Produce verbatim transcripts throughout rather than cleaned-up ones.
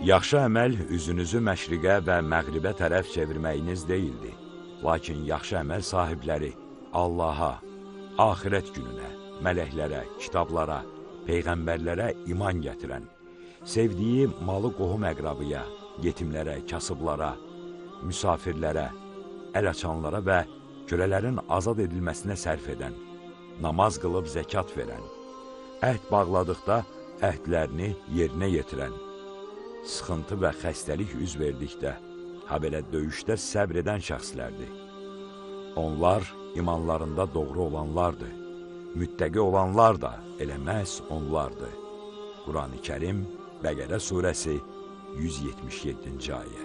Yaxşı əməl üzünüzü məşriqə və məğribə tərəf çevirməyiniz deyildi. Lakin yaxşı əməl sahibləri Allaha, axirət gününə, mələklərə, kitablara, peyğəmbərlərə iman gətirən, sevdiyi malı qohum əqrabıya, yetimlərə, kasıblara, müsafirlərə, əl açanlara və kölələrin azad edilməsinə sərf edən, namaz qılıb zəkat verən, əhd bağladıqda əhdlərini yerinə yetirən, sıxıntı və xəstəlik üz verdikdə, ha belə döyüşdə səbr edən şəxslərdir. Onlar imanlarında doğru olanlardır. Müttəqi olanlar da elə məhz onlardır. Quran-ı Kərim, Bəqərə surəsi yüz yetmiş yeddinci ayə.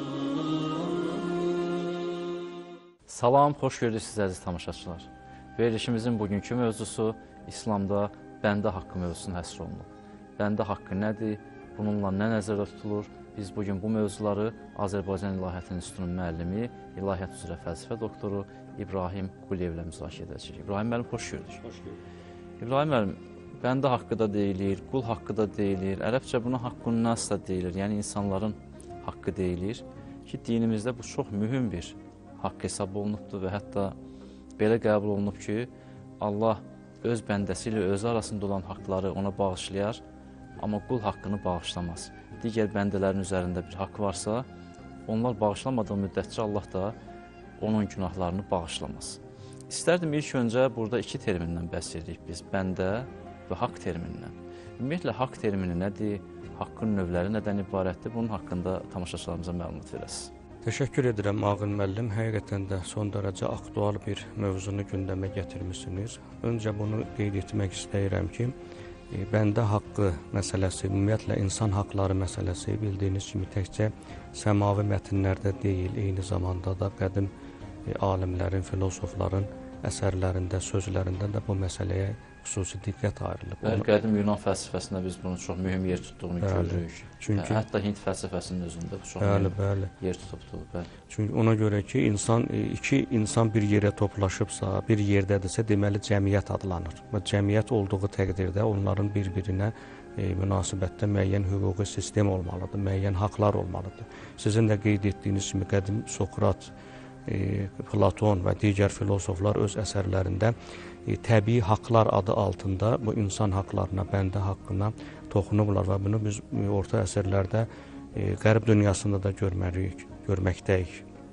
Salam, xoş gördük siz əziz tamaşaçılar. Verilişimizin bugünkü mövzusu İslamda bəndə haqqı mövzusuna həsr olunub. Bəndə haqqı nədir? Bununla nə nəzərdə tutulur? Biz bugün bu mövzuları Azərbaycan İlahiyyat İnstitutunun müəllimi, İlahiyyat üzrə fəlsəfə doktoru İbrahim Quliyevlə müzakirə edəcəyik. İbrahim müəllim, xoş gördük. Xoş gördük. İbrahim müəllim, bəndə haqqı da deyilir, qul haqqı da deyilir, ərəbcə buna haqqun nas da deyilir, yəni insanların haqqı deyilir ki, dinimizdə bu çox mühüm bir haqq hesab olunubdur və hətta belə qəbul olunub ki, Allah öz bəndəsi ilə özü arasında olan haqları ona bağışlayar, amma qul haqqını bağışlamaz. Digər bəndələrin üzərində bir haqq varsa, onlar bağışlamadığı müddətcə Allah da onun günahlarını bağışlamaz. İstərdim ilk öncə burada iki termindən bəhs edirik biz, bəndə və haqq terminindən. Ümumiyyətlə, haqq termini nədir, haqqın növləri nədən ibarətdir, bunun haqqında tamaşaçılarımıza məlumat verəsiniz. Təşəkkür edirəm Ağın müəllim. Həqiqətən də son dərəcə aktual bir mövzunu gündəmə gətirmişsiniz. Öncə bunu qeyd etmək istəyirəm ki, bəndə haqqı məsələsi, ümumiyyətlə insan haqları məsələsi bildiyiniz kimi təkcə səmavi mətnlərdə deyil, eyni zamanda da qədim alimlərin, filosofların əsərlərində, sözlərində də bu məsələyə xüsusi diqqət ayrılıb. Bəli, qədim Yunan fəlsəfəsində biz bunu çox mühüm yer tutduğunu bəli, görürük. Çünki, hətta Hind fəlsəfəsinin özündə bu çox bəli, mühüm bəli. yer tutubdur. Bəli. Çünki ona görə ki, insan iki insan bir yerə toplaşıbsa, bir yerdədirsə, deməli cəmiyyət adlanır. Və cəmiyyət olduğu təqdirdə onların bir-birinə e, münasibətdə müəyyən hüquqi sistem olmalıdır, müəyyən haqlar olmalıdır. Sizin də qeyd etdiyiniz kimi qədim Sokrat, e, Platon və digər filosoflar öz əsərlərində e, təbii haqlar adı altında bu insan haqlarına, bəndə haqqına toxunublar və bunu biz orta əsrlərdə e, qərb dünyasında da görməliyik, görməkdəyik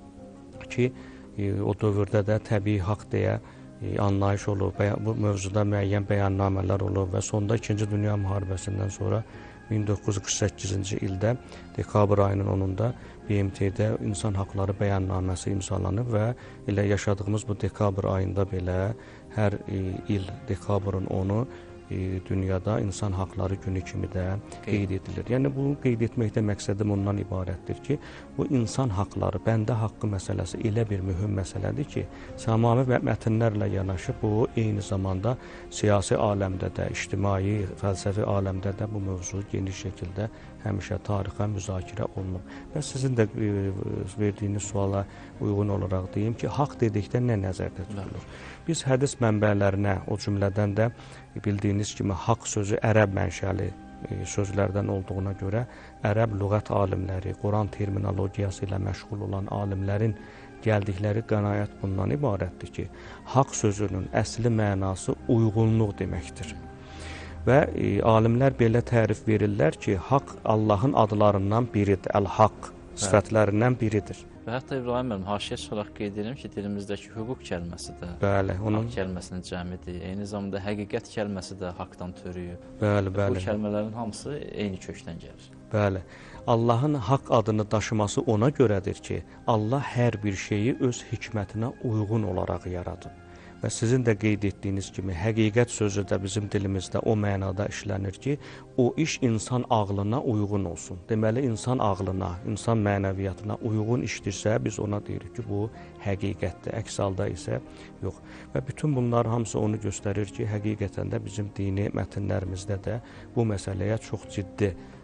ki, e, o dövrdə də təbii haqq deyə e, anlayış olub, bu mövzuda müəyyən bəyannamələr olub və sonda İkinci Dünya müharibəsindən sonra min doqquz yüz qırx səkkizinci ildə dekabr ayının onunda B M T-də insan haqları bəyannaməsi imzalanıb və elə yaşadığımız bu dekabr ayında belə hər e, il dekabrın onu e, dünyada insan haqları günü kimi də qeyd edilir. Yəni bunu qeyd etməkdə məqsədim ondan ibarətdir ki, bu insan haqları, bəndə haqqı məsələsi elə bir mühüm məsələdir ki, səmavi mətnlərlə yanaşı bu eyni zamanda siyasi aləmdə də, ictimai, fəlsəfi aləmdə də bu mövzu geniş şəkildə həmişə tarixə müzakirə olunub. Və sizin də e, verdiyiniz suala uyğun olaraq deyim ki, haqq dedikdə nə nəzərdə tutulur? Biz hədis mənbələrinə, o cümlədən də bildiyiniz kimi haqq sözü ərəb mənşəli e, sözlərdən olduğuna görə ərəb lüğət alimləri, Quran terminologiyası ilə məşğul olan alimlərin gəldikləri qənaət bundan ibarətdir ki, haqq sözünün əsli mənası uyğunluq deməkdir. Və e, alimlər belə tərif verirlər ki, haqq Allahın adlarından biridir, əl-haqq sifətlərindən biridir. Və hətta İbrahim müəllim, haşiyə çıxaraq qeyd edirəm ki, dilimizdəki hüquq kəlməsi də bəli, onun haqq kəlməsinin cəmidir. Eyni zamanda həqiqət kəlməsi də haqdan törüyüb. Bəli, bəli. Bu kəlmələrin hamısı eyni kökdən gəlir. Bəli. Allahın haqq adını daşıması ona görədir ki, Allah hər bir şeyi öz hikmətinə uyğun olaraq yaradıb. Və sizin də qeyd etdiyiniz kimi, həqiqət sözü də bizim dilimizdə o mənada işlənir ki, o iş insan ağlına uyğun olsun. Deməli, insan ağlına, insan mənəviyyatına uyğun işdirsə, biz ona deyirik ki, bu həqiqətdir. Əks halda isə yox. Və bütün bunlar hamısı onu göstərir ki, həqiqətən də bizim dini mətnlərimizdə də bu məsələyə çox ciddi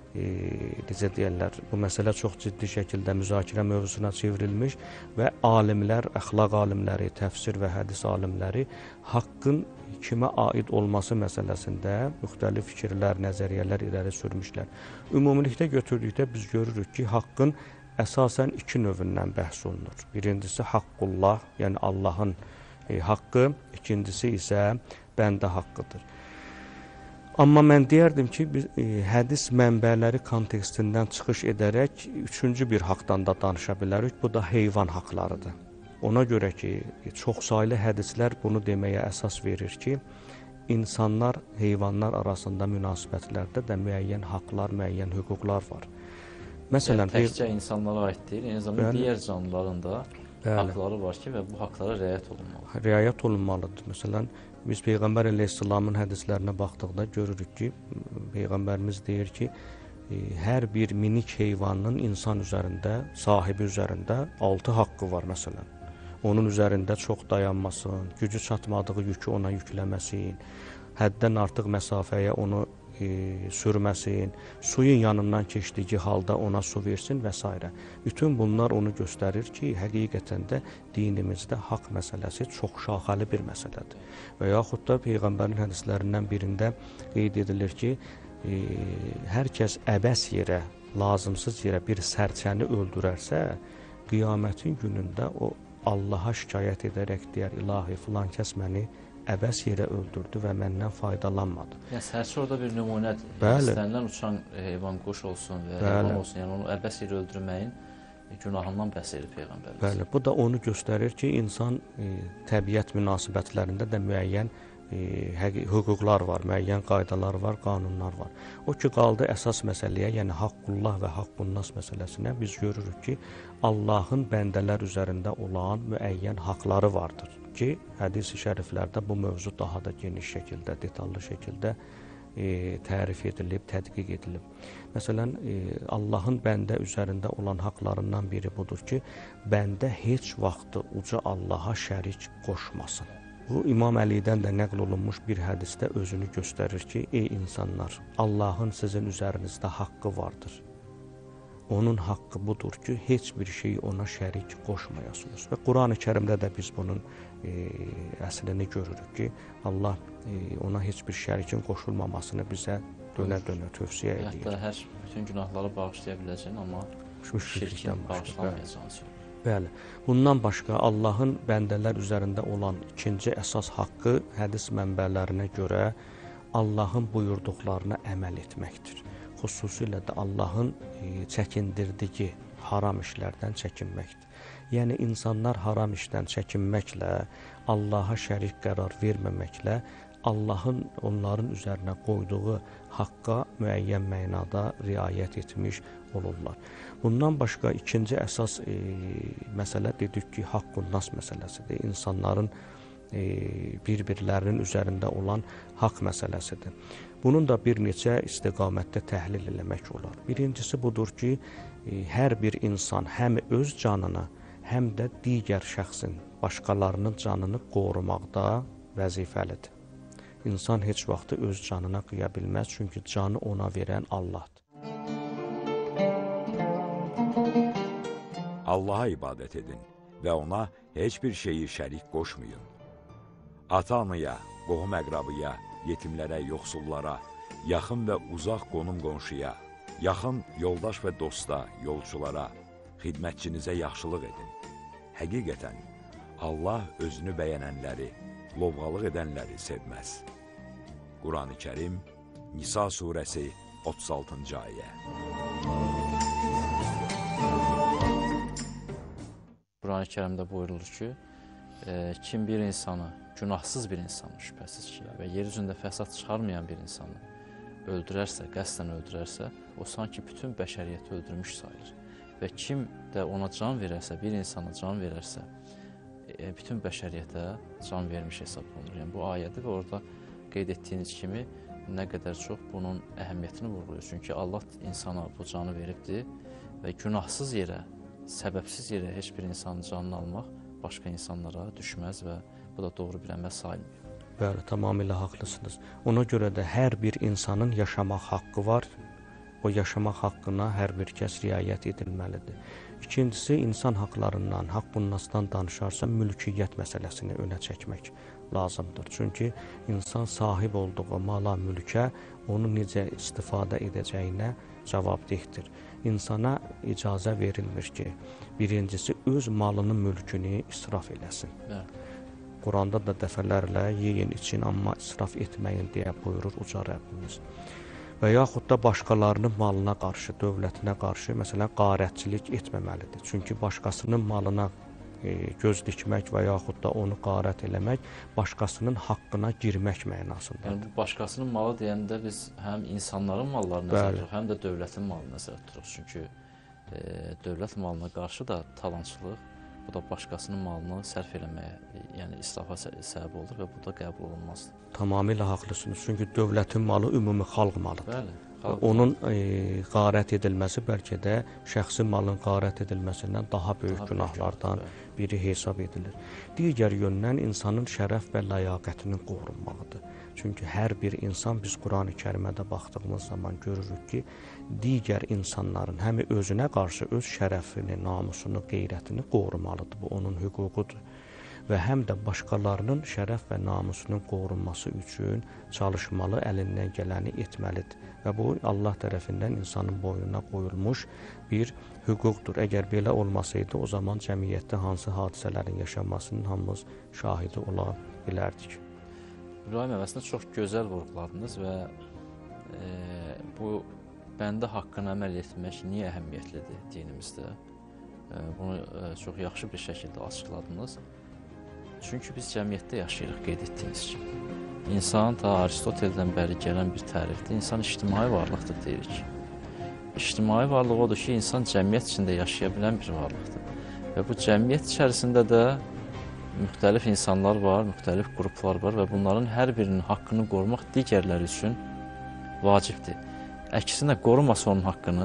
e, necə deyirlər, bu məsələ çox ciddi şəkildə müzakirə mövzusuna çevrilmiş və alimlər, əxlaq alimləri, təfsir və hədis alimləri haqqın kimə aid olması məsələsində müxtəlif fikirlər, nəzəriyyələr irəli sürmüşlər. Ümumilikdə götürdükdə biz görürük ki, haqqın əsasən iki növündən bəhs olunur. Birincisi haqqullah, yəni Allahın e, haqqı, ikincisi isə bəndə haqqıdır. Amma mən deyərdim ki, biz e, hədis mənbələri kontekstindən çıxış edərək üçüncü bir haqdan da danışa bilərik, bu da heyvan haqlarıdır. Ona görə ki, çoxsaylı hədislər bunu deməyə əsas verir ki, insanlar, heyvanlar arasında münasibətlərdə də müəyyən haqlar, müəyyən hüquqlar var. Məsələn, yəni, təkcə insanlara aid deyil, eyni zamanda bəli, digər canlıların da bəli, haqları var ki və bu haqlara riayət olunmalıdır. Riayət olunmalıdır. Məsələn, biz Peyğəmbər əleyhissalamın hədislərinə baxdıqda görürük ki, Peyğəmbərimiz deyir ki, hər bir minik heyvanın insan üzərində, sahibi üzərində altı haqqı var məsələn. Onun üzərində çox dayanmasın, gücü çatmadığı yükü ona yükləməsin, həddən artıq məsafəyə onu e, sürməsin, suyun yanından keçdiyi halda ona su versin və s. Bütün bunlar onu göstərir ki, həqiqətən də dinimizdə haqq məsələsi çox şaxəli bir məsələdir. Və yaxud da Peyğəmbərin hədislərindən birində qeyd edilir ki, e, hər kəs əbəs yerə, lazımsız yerə bir sərçəni öldürərsə, qiyamətin günündə o Allaha şikayət edərək deyər, ilahi filan kəs məni əbəs yerə öldürdü və məndən faydalanmadı. Yəni, sərçə orada bir nümunədir. Bəli. İstənilən uçan heyvan, quş olsun və heyvan olsun, yəni onu əbəs yerə öldürməyin günahından bəhs edir Peyğəmbərimiz. Bəli, bu da onu göstərir ki, insan e, təbiət münasibətlərində də müəyyən e, hüquqlar var, müəyyən qaydalar var, qanunlar var. O ki, qaldı əsas məsələyə, yəni haqqullah və haqqunnas məsələsinə biz görürük ki, Allahın bəndələr üzərində olan müəyyən haqları vardır ki, hədis-i şəriflərdə bu mövzu daha da geniş şəkildə, detallı şəkildə e, tərif edilib, tədqiq edilib. Məsələn, e, Allahın bəndə üzərində olan haqlarından biri budur ki, bəndə heç vaxtı uca Allaha şərik qoşmasın. Bu, İmam Əlidən də nəql olunmuş bir hədisdə özünü göstərir ki, ey insanlar, Allahın sizin üzərinizdə haqqı vardır. Onun haqqı budur ki, heç bir şeyi ona şərik qoşmayasınız. Və Quran-ı Kərimdə də biz bunun e, əslini görürük ki, Allah e, ona heç bir şərikin qoşulmamasını bizə dönə-dönə tövsiyə edir. Hətta hər bütün günahları bağışlaya biləcək, amma şirkin bağışlamayacağını söylüyor. Bəli. Bundan başqa Allahın bəndələr üzərində olan ikinci əsas haqqı hədis mənbələrinə görə Allahın buyurduqlarına əməl etməkdir. Xüsusilə də Allahın e, çəkindirdiyi haram işlərdən çəkinməkdir. Yəni, insanlar haram işdən çəkinməklə, Allaha şərik qərar verməməklə, Allahın onların üzərinə qoyduğu haqqa müəyyən mənada riayət etmiş olurlar. Bundan başqa ikinci əsas e, məsələ dedik ki, haqqunnas məsələsidir. İnsanların e, bir-birlərinin üzərində olan haqq məsələsidir. Bunun da bir neçə istiqamətdə təhlil eləmək olar. Birincisi budur ki, e, hər bir insan həm öz canını, həm də digər şəxsin, başqalarının canını qorumaqda vəzifəlidir. İnsan heç vaxtı öz canına qıya bilməz, çünki canı ona verən Allahdır. Allaha ibadət edin və ona heç bir şeyi şərik qoşmayın. Ata-anaya, qohum-əqrabıya, yetimlərə, yoxsullara, yaxın və uzaq qonum-qonşuya, yaxın yoldaş və dosta, yolçulara, xidmətçinizə yaxşılıq edin. Həqiqətən, Allah özünü bəyənənləri, lovğalıq edənləri sevməz. Quran-ı Kərim, Nisa surəsi otuz altıncı ayə. Quran-ı Kərimdə buyurulur ki, e, kim bir insanı, günahsız bir insanı şübhəsiz ki, və yer üzündə fəsad çıxarmayan bir insanı öldürərsə, qəsdən öldürərsə, o sanki bütün bəşəriyyəti öldürmüş sayılır. Və kim də ona can verərsə, bir insana can verərsə, e, bütün bəşəriyyətə can vermiş hesab olunur. Yəni, bu ayədir və orada qeyd etdiyiniz kimi nə qədər çox bunun əhəmiyyətini vurğulayır. Çünki Allah insana bu canı veribdir və günahsız yerə, səbəbsiz yerə heç bir insanın canını almaq başqa insanlara düşməz və bu da doğru bir əməl sayılmıyor. Bəli, tamamilə haqlısınız. Ona görə də hər bir insanın yaşamaq haqqı var o yaşamaq haqqına hər bir kəs riayət edilməlidir. İkincisi, insan haqlarından, haqq-bunasdan danışarsa mülkiyyət məsələsini önə çəkmək lazımdır. Çünki insan sahib olduğu mala, mülkə onu necə istifadə edəcəyinə cavabdehdir. İnsana icazə verilmir ki, birincisi öz malını, mülkünü israf eləsin. Bəli. Quranda da dəfələrlə yeyin için, amma israf etməyin deyə buyurur Uca Rəbbimiz. Və yaxud da başqalarının malına qarşı, dövlətinə qarşı, məsələn, qarətçilik etməməlidir. Çünki başqasının malına e, göz dikmək və yaxud da onu qarət eləmək, başqasının haqqına girmək mənasındadır. Yəni, bu başqasının malı deyəndə biz həm insanların mallarını nəzərdə tuturuq, həm də dövlətin malını nəzərdə tuturuq. Çünki e, dövlət malına qarşı da talançılıq, bu da başqasının malını sərf eləməyə, yəni israfa səbəb olur və bu da qəbul olunmazdır. Tamamilə haqlısınız. Çünki dövlətin malı ümumi xalq malıdır. Bəli, xalq Onun e, qarət edilməsi bəlkə də şəxsi malın qarət edilməsindən daha böyük daha günahlardan böyük, biri hesab edilir. Digər yöndən insanın şərəf və ləyaqətinin qorunmağıdır. Çünki hər bir insan, biz Quran-ı Kərimədə baxdığımız zaman görürük ki, digər insanların həm özünə qarşı öz şərəfini, namusunu, qeyrətini qorumalıdır. Bu onun hüququdur. Və həm də başqalarının şərəf və namusunun qorunması üçün çalışmalı, əlindən gələni etməlidir. Və bu, Allah tərəfindən insanın boynuna qoyulmuş bir hüquqdur. Əgər belə olmasaydı, o zaman cəmiyyətdə hansı hadisələrin yaşanmasının hamımız şahidi ola bilərdik. İbrahim, əvəzində çox gözəl vurğuladınız və e, bu bəndə haqqına əməl etmək niyə əhəmiyyətlidir dinimizdə? E, bunu e, çox yaxşı bir şəkildə açıqladınız. Çünki biz cəmiyyətdə yaşayırıq, qeyd etdiyiniz kimi. İnsan ta Aristoteldən bəri gələn bir tərifdə insan ictimai varlıqdır deyirik. İctimai varlıq odur ki, insan cəmiyyət içində yaşaya bilən bir varlıqdır. Və bu cəmiyyət içərisində də müxtəlif insanlar var, müxtəlif qruplar var və bunların hər birinin haqqını qorumaq digərləri üçün vacibdir. Əksinə, qorumasa onun haqqını,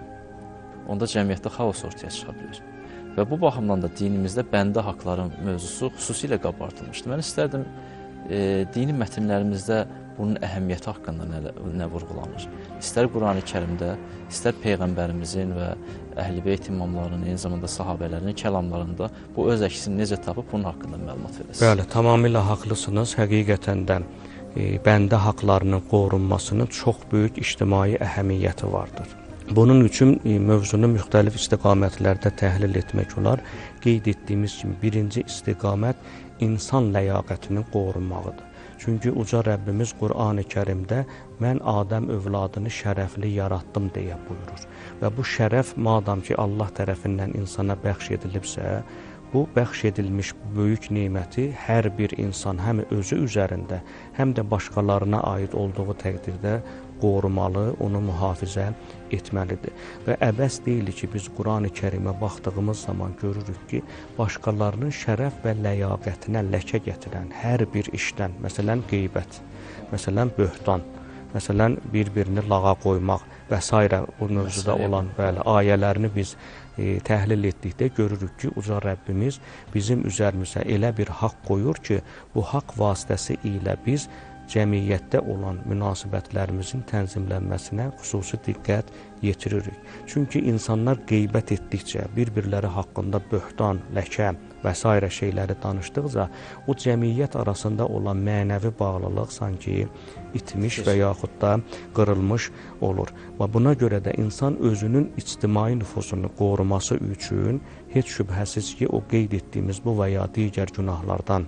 onda cəmiyyətdə xaos ortaya çıxa bilir. Və bu baxımdan da dinimizdə bəndə haqların mövzusu xüsusilə qabartılmışdır. Mən istərdim, e, dini mətnlərimizdə bunun əhəmiyyəti haqqında nə, nə vurğulanır. İstər Quran-ı Kərimdə, istər Peyğəmbərimizin və Əhl-i Beyt imamlarının, eyni zamanda sahabələrinin kəlamlarında bu öz əksini necə tapıb bunun haqqında məlumat verəsiniz. Bəli, tamamilə haqlısınız. Həqiqətən də e, bəndə haqlarının qorunmasının çox böyük ictimai əhəmiyyəti vardır. Bunun üçün e, mövzunu müxtəlif istiqamətlərdə təhlil etmək olar. Qeyd etdiyimiz kimi birinci istiqamət insan ləyaqətinin qorunmağıdır. Çünki Uca Rəbbimiz Qur'an-ı Kərimdə mən Adəm övladını şərəfli yaratdım deyə buyurur. Və bu şərəf madam ki Allah tərəfindən insana bəxş edilibsə, bu bəxş edilmiş böyük neməti hər bir insan həm özü üzərində, həm də başqalarına aid olduğu təqdirdə qorumalı, onu mühafizə etməlidir. Və əbəs deyil ki, biz Quran-ı Kərimə baxdığımız zaman görürük ki, başqalarının şərəf və ləyaqətinə ləkə gətirən hər bir işdən, məsələn qeybət, məsələn böhtan, məsələn bir-birini lağa qoymaq və s. bu mövzuda olan bəli, ayələrini biz e, təhlil etdikdə görürük ki, Uca Rəbbimiz bizim üzərimizə elə bir haqq qoyur ki, bu haqq vasitəsi ilə biz cəmiyyətdə olan münasibətlərimizin tənzimlənməsinə xüsusi diqqət yetiririk. Çünki insanlar qeybət etdikcə, bir-birləri haqqında böhtan, ləkə və s. şeyləri danışdıqca, o cəmiyyət arasında olan mənəvi bağlılıq sanki itmiş və yaxud da qırılmış olur. Və buna görə də insan özünün ictimai nüfusunu qoruması üçün heç şübhəsiz ki, o qeyd etdiyimiz bu və ya digər günahlardan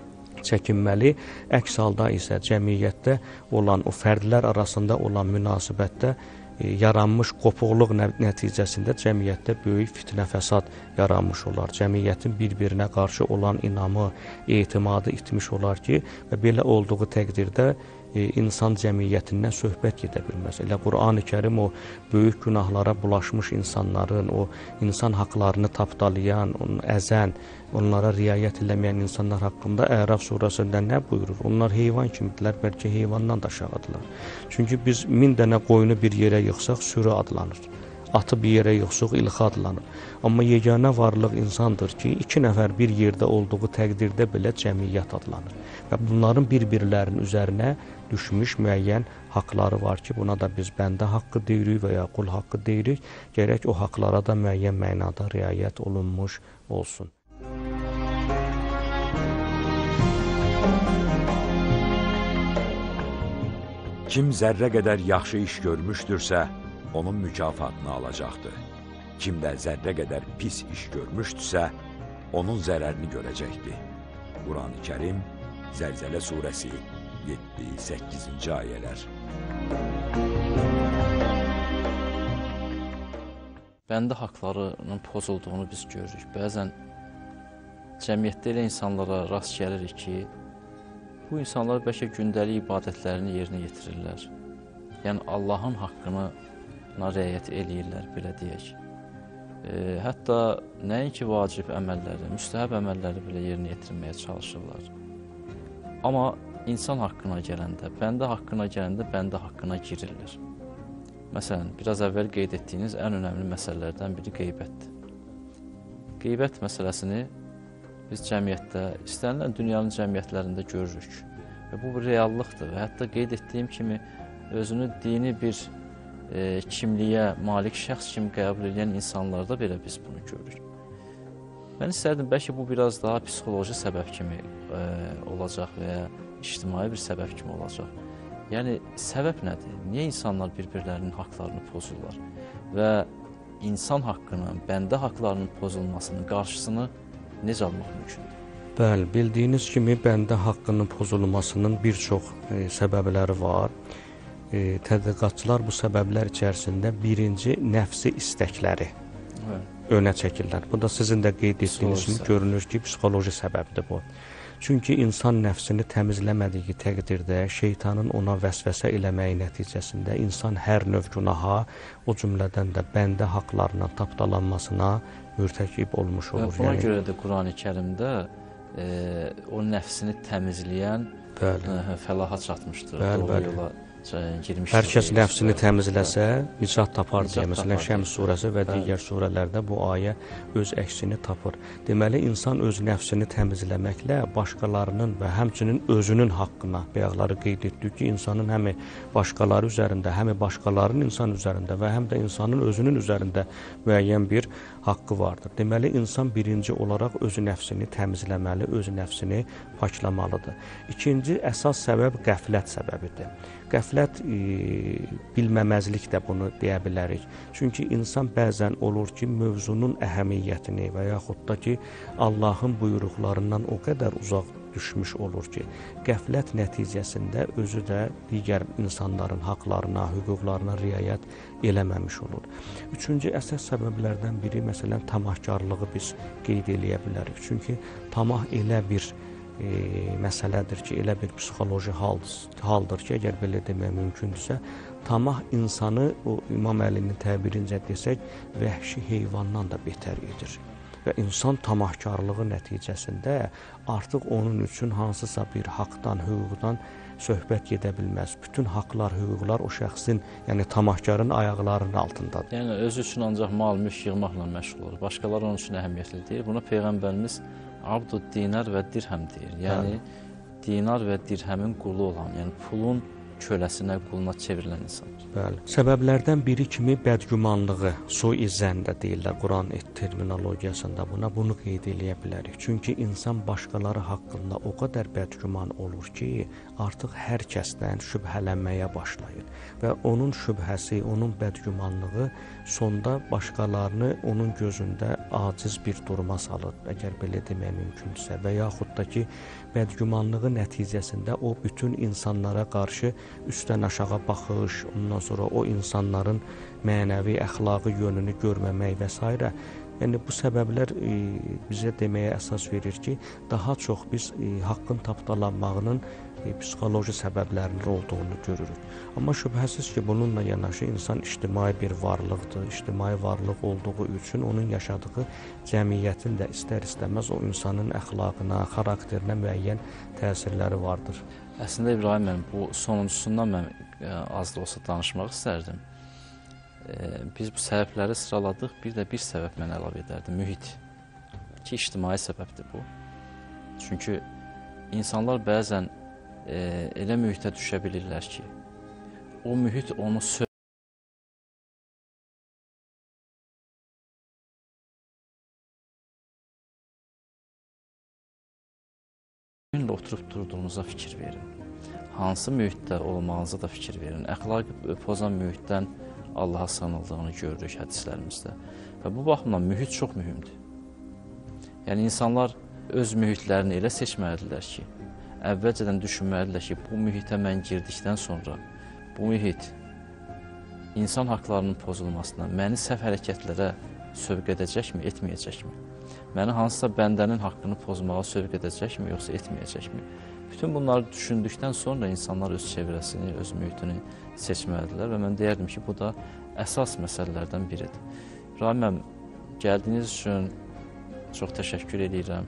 çəkinməli, əks halda isə cəmiyyətdə olan, o fərdlər arasında olan münasibətdə e, yaranmış qopuqluq nəticəsində cəmiyyətdə böyük fitnə fəsad yaranmış olar. Cəmiyyətin bir-birinə qarşı olan inamı, etimadı itmiş olar ki, və belə olduğu təqdirdə e, insan cəmiyyətindən söhbət gedə bilməz. Elə Qur'an-ı Kərim o böyük günahlara bulaşmış insanların, o insan haqlarını tapdalayan, onu əzən, onlara riayət eləməyən insanlar haqqında Ərəf surəsində nə buyurur? Onlar heyvan kimidirlər, bəlkə heyvandan da aşağıdırlar. Çünki biz min dənə qoyunu bir yerə yığsaq sürü adlanır. atı bir yerə yoxsuq ilxı adlanır. Amma yeganə varlıq insandır ki, iki nəfər bir yerdə olduğu təqdirdə belə cəmiyyət adlanır. Və bunların bir-birlərinin üzərinə düşmüş müəyyən haqları var ki, buna da biz bəndə haqqı deyirik və ya qul haqqı deyirik. Gərək o haqlara da müəyyən mənada riayət olunmuş olsun. Kim zərrə qədər yaxşı iş görmüşdürsə, onun mükafatını alacaqdır. Kim də zərrə qədər pis iş görmüşdürsə, onun zərərini görəcəkdir. Quran-ı Kərim, Zəlzələ surəsi yeddi səkkizinci ayələr. Bəndə haqlarının pozulduğunu biz görürük. Bəzən cəmiyyətdə elə insanlara rast gəlirik ki, bu insanlar bəlkə gündəlik ibadətlərini yerinə yetirirlər. Yəni, Allahın haqqına riayət eləyirlər, belə deyək. E, hətta nəinki vacib əməlləri, müstəhəb əməlləri belə yerinə yetirməyə çalışırlar. Amma insan haqqına gələndə, bəndə haqqına gələndə bəndə haqqına girirlər. Məsələn, biraz əvvəl qeyd etdiyiniz ən önəmli məsələlərdən biri qeybətdir. Qeybət məsələsini biz cəmiyyətdə, istənilən dünyanın cəmiyyətlərində görürük. Və bu bir reallıqdır və hətta qeyd etdiyim kimi özünü dini bir e, kimliyə malik şəxs kimi qəbul edən insanlarda belə biz bunu görürük. Mən istərdim, bəlkə bu biraz daha psixoloji səbəb kimi e, olacaq və ya ictimai bir səbəb kimi olacaq. Yəni, səbəb nədir? Niyə insanlar bir-birlərinin haqlarını pozurlar? Və insan haqqının, bəndə haqlarının pozulmasının qarşısını necə almaq mümkündür? Bəli, bildiyiniz kimi bəndə haqqının pozulmasının bir çox e, səbəbləri var. E, tədqiqatçılar bu səbəblər içərisində birinci nəfsi istəkləri evet. önə çəkirlər. Bu da sizin də qeyd etdiyiniz kimi görünür ki, psixoloji səbəbdir bu. Çünki insan nəfsini təmizləmədiyi təqdirdə şeytanın ona vəsvəsə eləməyi nəticəsində insan hər növ günaha, o cümlədən də bəndə haqlarına tapdalanmasına mürtəkib olmuş olur. Və buna yəni, görə də Quran-ı Kərimdə e, o nəfsini təmizləyən bəli. E, fəlaha çatmışdır. Bəli, bəli. Yola girmişdir. Hər kəs nəfsini təmizləsə, nicat tapar deyə. Məsələn, Şəms surəsi və bəli. digər surələrdə bu ayə öz əksini tapır. Deməli, insan öz nəfsini təmizləməklə başqalarının və həmçinin özünün haqqına, bayaqları qeyd etdik ki, insanın həm başqaları üzərində, həm başqalarının insan üzərində və həm də insanın özünün üzərində müəyyən bir haqqı vardır. Deməli, insan birinci olaraq öz nəfsini təmizləməli, öz nəfsini paklamalıdır. İkinci əsas səbəb qəflət səbəbidir. Qəflət e, bilməməzlik də bunu deyə bilərik. Çünki insan bəzən olur ki, mövzunun əhəmiyyətini və yaxud da ki, Allahın buyruqlarından o qədər uzaq düşmüş olur ki, qəflət nəticəsində özü də digər insanların haqlarına, hüquqlarına riayət eləməmiş olur. Üçüncü əsas səbəblərdən biri, məsələn, tamahkarlığı biz qeyd eləyə bilərik. Çünki tamah elə bir E, məsələdir ki, elə bir psixoloji haldır, haldır ki, əgər belə demək mümkündürsə, tamah insanı, o İmam Əlinin təbirincə desək, vəhşi heyvandan da betər edir. Və insan tamahkarlığı nəticəsində artıq onun üçün hansısa bir haqdan, hüquqdan söhbət gedə bilməz. Bütün haqlar, hüquqlar o şəxsin, yəni tamahkarın ayaqlarının altındadır. Yəni, özü üçün ancaq mal, mülk yığmaqla məşğul olur. Başqaları onun üçün əhəmiyyətli deyil. Buna Peyğəmbərimiz abdu dinar və dirhəm deyir. Yəni, bəli. Dinar və dirhəmin qulu olan, yəni pulun köləsinə, quluna çevrilən insan. Bəli. Səbəblərdən biri kimi bədgümanlığı, sui-zənn də deyirlər Quran terminologiyasında buna, bunu qeyd eləyə bilərik. Çünki insan başqaları haqqında o qədər bədgüman olur ki, artıq hər kəsdən şübhələnməyə başlayır. Və onun şübhəsi, onun bədgümanlığı sonda başqalarını onun gözündə aciz bir duruma salır, əgər belə demək mümkündürsə. Və yaxud da ki, bədgümanlığı nəticəsində o bütün insanlara qarşı üstdən aşağı baxış, ondan sonra o insanların mənəvi, əxlaqi yönünü görməmək və s. Yəni, bu səbəblər e, bizə deməyə əsas verir ki, daha çox biz e, haqqın tapdalanmağının e, psixoloji səbəblərinin olduğunu görürük. Amma şübhəsiz ki, bununla yanaşı insan ictimai bir varlıqdır. İctimai varlıq olduğu üçün onun yaşadığı cəmiyyətin də istər-istəməz o insanın əxlaqına, xarakterinə müəyyən təsirləri vardır. Əslində, İbrahim, mən bu sonuncusundan mən az da olsa danışmaq istərdim. biz bu səbəbləri sıraladıq, bir də bir səbəb mən əlavə edərdim, mühit. Ki, ictimai səbəbdir bu. Çünki insanlar bəzən e, elə mühitə düşə bilirlər ki, o mühit onu söv Günlə oturub durduğunuza fikir verin. Hansı mühitdə olmağınıza da fikir verin. Əxlaqı pozan mühitdən Allaha sığınıldığını görürük hədislərimizdə. Və bu baxımdan mühit çox mühümdür. Yəni, insanlar öz mühitlərini elə seçməlidirlər ki, əvvəlcədən düşünməlidirlər ki, bu mühitə mən girdikdən sonra bu mühit insan haqlarının pozulmasına, məni səhv hərəkətlərə sövq edəcəkmi, etməyəcəkmi? Məni hansısa bəndənin haqqını pozmağa sövq edəcəkmi, yoxsa etməyəcəkmi? Bütün bunları düşündükdən sonra insanlar öz çevrəsini, öz mühitini seçməlidirlər və mən deyərdim ki, bu da əsas məsələlərdən biridir. Rahiməm, gəldiyiniz üçün çox təşəkkür edirəm.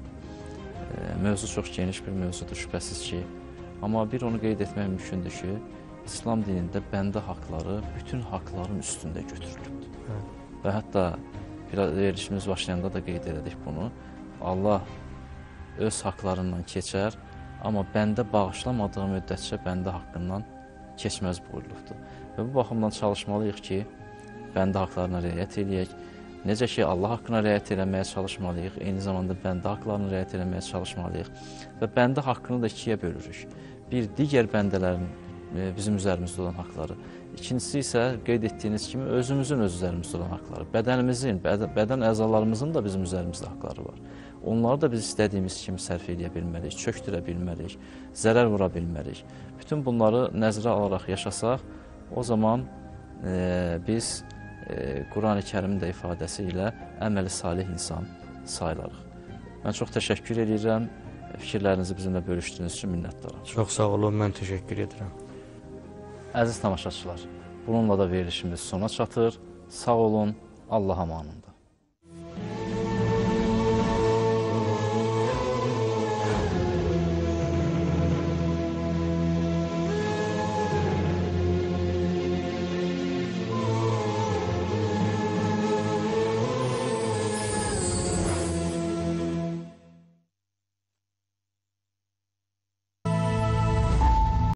Mövzu çox geniş bir mövzudur, şübhəsiz ki. Amma bir onu qeyd etmək mümkündür ki, İslam dinində bəndə haqları bütün haqların üstündə götürülübdür. Hə. Və hətta verilişimiz başlayanda da qeyd elədik bunu. Allah öz haqlarından keçər, amma bəndə bağışlamadığı müddətcə bəndə haqqından keçməz buyurulubdur. Və bu baxımdan çalışmalıyıq ki, bəndə haqlarına riayət edək. Necə ki, Allah haqqına riayət eləməyə çalışmalıyıq, eyni zamanda bəndə haqlarına riayət eləməyə çalışmalıyıq. Və bəndə haqqını da ikiyə bölürük. Bir, digər bəndələrin bizim üzərimizdə olan haqları. İkincisi isə qeyd etdiyiniz kimi özümüzün öz üzərimizdə olan haqları. Bədənimizin, bədən əzalarımızın da bizim üzərimizdə haqları var. Onları da biz istədiyimiz kimi sərf edə bilmərik, çöktürə bilmərik, zərər vura bilmərik. Bütün bunları nəzərə alaraq yaşasaq, o zaman e, biz e, Qurani Kərimin də ifadəsi ilə əməli salih insan sayılarıq. Mən çox təşəkkür edirəm. Fikirlərinizi bizimlə bölüşdüyünüz üçün minnətdaram. Çox sağ olun, mən təşəkkür edirəm. Əziz tamaşaçılar, bununla da verilişimiz sona çatır. Sağ olun, Allah amanında.